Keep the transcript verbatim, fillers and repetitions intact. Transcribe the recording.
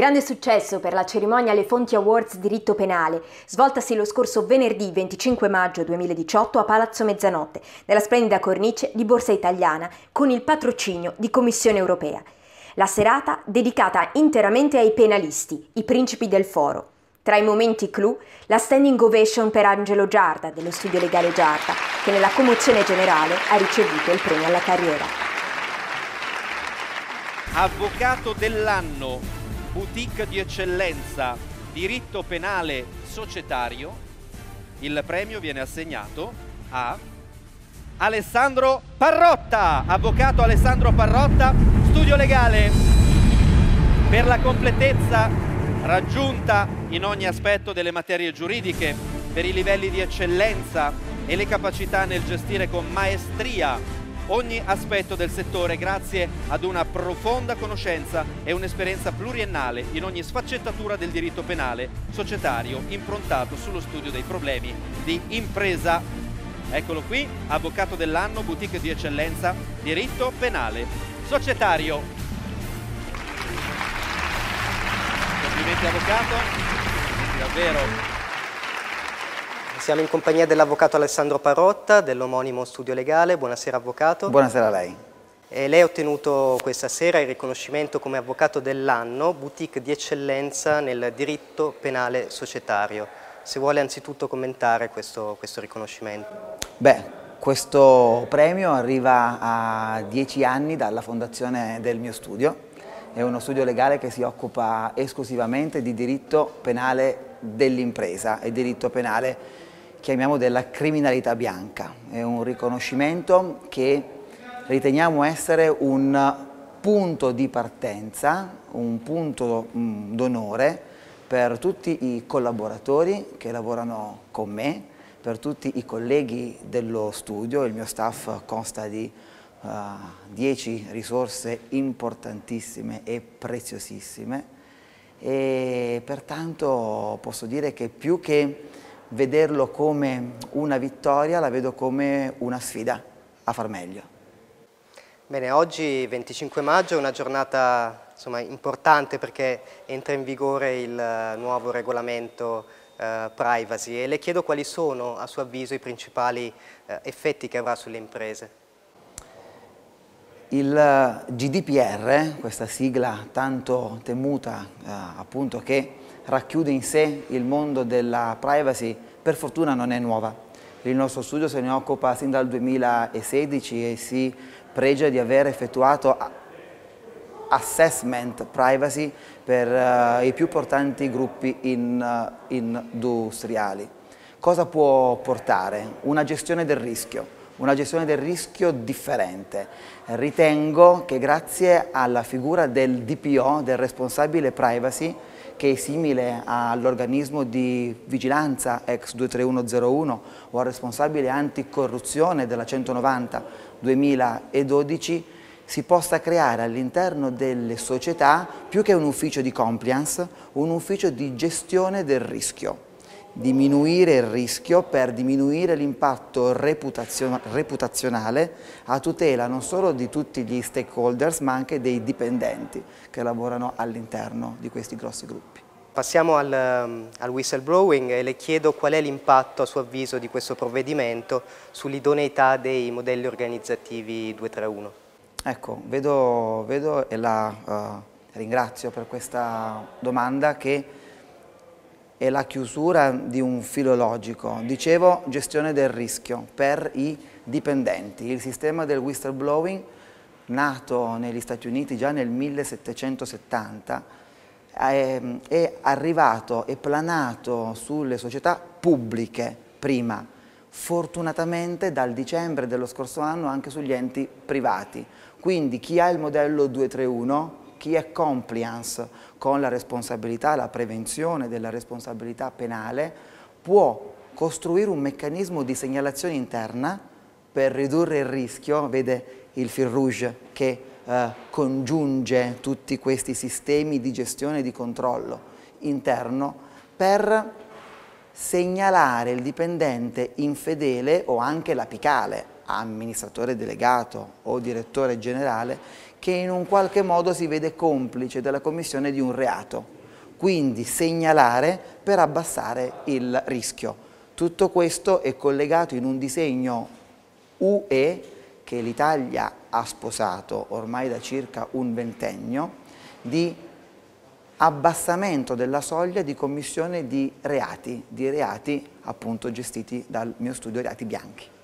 Grande successo per la cerimonia alle Fonti Awards Diritto Penale, svoltasi lo scorso venerdì venticinque maggio duemiladiciotto a Palazzo Mezzanotte, nella splendida cornice di Borsa Italiana, con il patrocinio di Commissione Europea. La serata dedicata interamente ai penalisti, i principi del foro. Tra i momenti clou, la standing ovation per Angelo Giarda, dello studio legale Giarda, che nella commozione generale ha ricevuto il premio alla carriera. Avvocato dell'anno, boutique di eccellenza, diritto penale societario. Il premio viene assegnato a Alessandro Parrotta, avvocato Alessandro Parrotta, studio legale, per la completezza raggiunta in ogni aspetto delle materie giuridiche, per i livelli di eccellenza e le capacità nel gestire con maestria ogni aspetto del settore grazie ad una profonda conoscenza e un'esperienza pluriennale in ogni sfaccettatura del diritto penale societario improntato sullo studio dei problemi di impresa. Eccolo qui, avvocato dell'anno, boutique di eccellenza, diritto penale societario. Complimenti avvocato, davvero. Siamo in compagnia dell'avvocato Alessandro Parrotta, dell'omonimo studio legale. Buonasera avvocato. Buonasera a lei. E lei ha ottenuto questa sera il riconoscimento come avvocato dell'anno, boutique di eccellenza nel diritto penale societario. Se vuole anzitutto commentare questo, questo riconoscimento. Beh, questo premio arriva a dieci anni dalla fondazione del mio studio. È uno studio legale che si occupa esclusivamente di diritto penale dell'impresa e diritto penale, chiamiamo, della criminalità bianca. È un riconoscimento che riteniamo essere un punto di partenza, un punto d'onore per tutti i collaboratori che lavorano con me, per tutti i colleghi dello studio. Il mio staff consta di uh, dieci risorse importantissime e preziosissime e pertanto posso dire che più che vederlo come una vittoria, la vedo come una sfida a far meglio. Bene, oggi venticinque maggio è una giornata insomma, importante perché entra in vigore il nuovo regolamento eh, privacy e le chiedo quali sono a suo avviso i principali eh, effetti che avrà sulle imprese. Il G D P R, questa sigla tanto temuta eh, appunto che racchiude in sé il mondo della privacy, per fortuna non è nuova. Il nostro studio se ne occupa sin dal duemilasedici e si pregia di aver effettuato assessment privacy per uh, i più importanti gruppi in, uh, industriali. Cosa può portare? Una gestione del rischio, una gestione del rischio differente. Ritengo che grazie alla figura del D P O, del responsabile privacy, che è simile all'organismo di vigilanza ex due tre uno zero uno o al responsabile anticorruzione della centonovanta duemiladodici, si possa creare all'interno delle società, più che un ufficio di compliance, un ufficio di gestione del rischio. Diminuire il rischio per diminuire l'impatto reputazio- reputazionale a tutela non solo di tutti gli stakeholders ma anche dei dipendenti che lavorano all'interno di questi grossi gruppi. Passiamo al, al whistleblowing e le chiedo qual è l'impatto a suo avviso di questo provvedimento sull'idoneità dei modelli organizzativi due tre uno. Ecco, vedo, vedo e la uh, ringrazio per questa domanda che è la chiusura di un filo logico. Dicevo, gestione del rischio per i dipendenti. Il sistema del whistleblowing, nato negli Stati Uniti già nel millesettecentosettanta, è, è arrivato e planato sulle società pubbliche prima, fortunatamente dal dicembre dello scorso anno anche sugli enti privati. Quindi chi ha il modello due tre uno, chi è compliance con la responsabilità, la prevenzione della responsabilità penale, può costruire un meccanismo di segnalazione interna per ridurre il rischio, vede il fil rouge che eh, congiunge tutti questi sistemi di gestione e di controllo interno, per segnalare il dipendente infedele o anche l'apicale, amministratore delegato o direttore generale che in un qualche modo si vede complice della commissione di un reato, quindi segnalare per abbassare il rischio. Tutto questo è collegato in un disegno U E che l'Italia ha sposato ormai da circa un ventennio di abbassamento della soglia di commissione di reati, di reati appunto gestiti dal mio studio, reati bianchi.